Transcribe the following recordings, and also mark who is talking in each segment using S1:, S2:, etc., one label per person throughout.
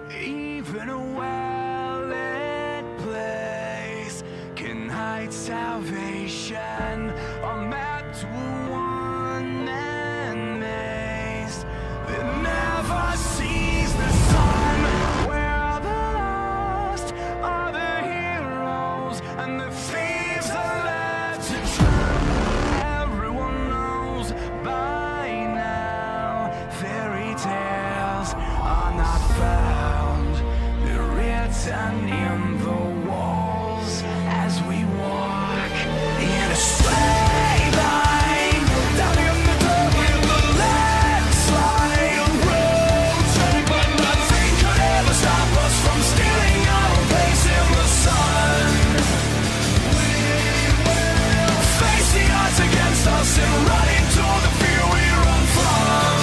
S1: Even a well-lit place can hide salvation, a map to a one-man maze that never sees the sun, where the lost are the heroes and the thieves are left to drown. Everyone knows by now fairy tales are not found, they're written in the walls as we walk in a straight line down in the dirt with the landslide. A road trip, but nothing could ever stop us from stealing our place in the sun. We will face the odds against us and run into the fear we run from.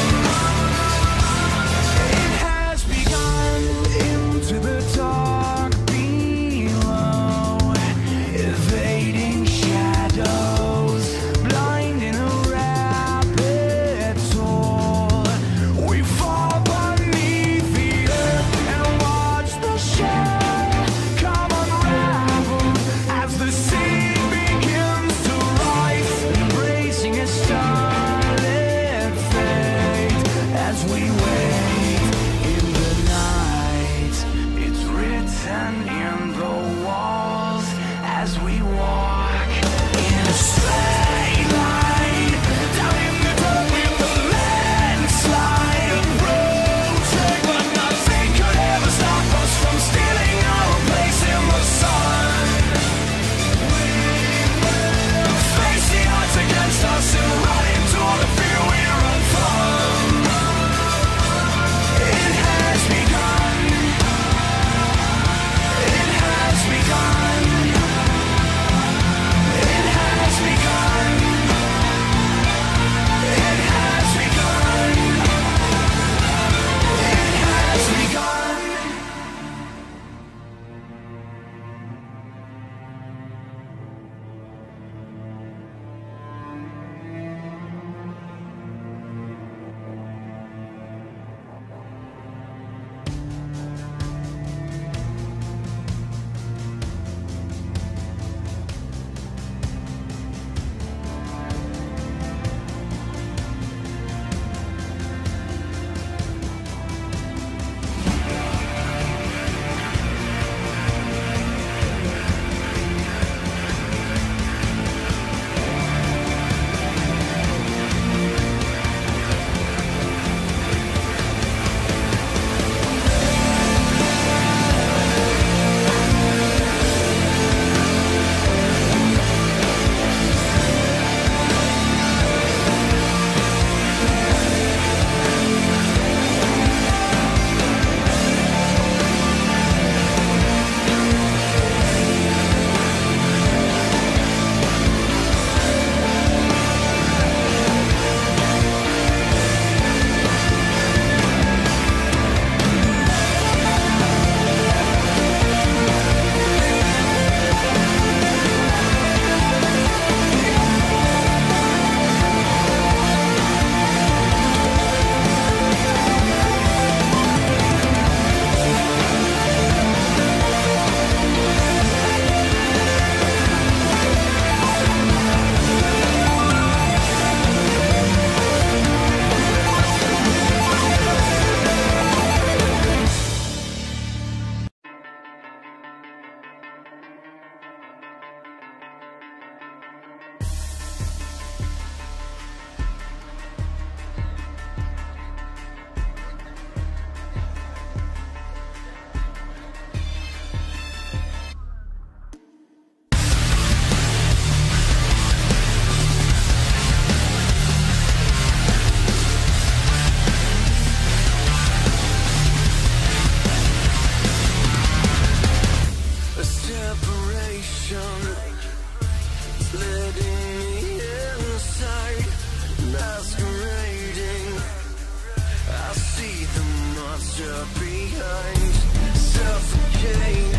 S1: It has begun into the dark below, evading shadows, blind in a rapid toll. We fall beneath the earth and watch the shell come unraveled as the sea begins to rise, embracing a starlit fate as we wait in the night. It's written in the walls as we walk in a straight line down in the dirt with the landslide. A road trip, but nothing could ever stop us from stealing our place in the sun. We will face the odds against us and run into the fear we run from. It has begun. It has begun. It has begun. It has begun. It has begun.
S2: monster behind, suffocating.